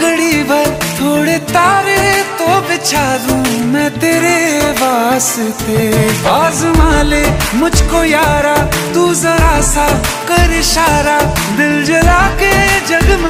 घड़ी भर थोड़े तारे तो बिछा दूं मैं तेरे वास्ते। आज़मा ले मुझको यारा, तू जरा सा कर इशारा, दिल जला के जगमगा